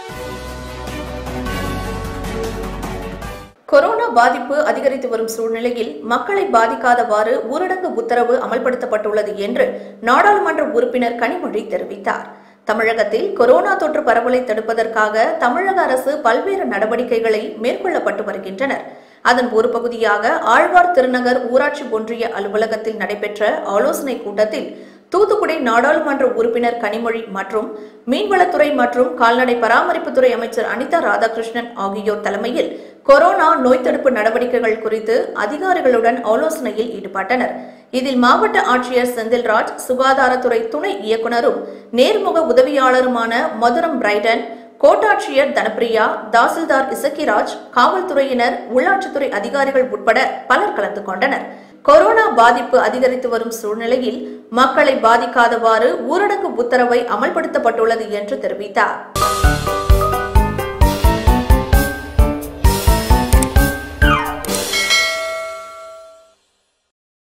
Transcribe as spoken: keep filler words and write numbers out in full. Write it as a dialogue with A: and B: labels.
A: Corona பாதிப்பு அதிகரித்து வரும் சூழ்நிலையில் மக்களை பாதிக்காதவாறு ஊரடங்கு உத்தரவு அமல்படுத்தப்பட்டுள்ளது என்று நாடாளுமன்ற உறுப்பினர் கனிமொழி தெரிவித்தார். தமிழகத்தில் கொரோனா தொற்று பரவலை தடுப்பதற்காக தமிழக அரசு பல்வேறு நடவடிக்கைகளை மேற்கொள்ளப்பட்டு வருகின்றன. அதன் ஒரு பகுதியாக ஆழ்வார் திருநகர் ஊராட்சி ஒன்றிய அலுவலகத்தில் நடைபெற்ற ஆலோசனைக் கூட்டத்தில் தூத்துக்குடி நாடாளுமன்ற உறுப்பினர் கனிமொழி மற்றும் மீன்வளத்துறை மற்றும் கால்நடை பராமரிப்புத்துறை அமைச்சர் அனிதா ராதாகிருஷ்ணன் ஆகியோர் தலைமையில் கொரோனா நோய் தடுப்பு நடவடிக்கைகள் குறித்து அதிகாரிகளுடன் ஆலோசனையில் ஈடுபட்டனர். இதில் மாவட்ட ஆட்சியர் செந்தில்ராஜ், சுகாதாரத்துறை துணை இயக்குநரும் நேர்முக உதவியாளருமான மதுரம் பிரைடன், கோட்டாட்சியர் தனப்பிரியா, தாசில்தார் இசக்கிராஜ், காவல்துறையினர், உள்ளாட்சித்துறை அதிகாரிகள் உட்பட பலர் கலந்து கொண்டனர். கொரோனா பாதிப்பு அதிகரித்து வரும் சூழ்நிலையில் மக்களை பாதிக்காதவாறு ஊரடங்கு உத்தரவை அமல்படுத்தப்பட்டுள்ளது என்று தெரிவித்தார்.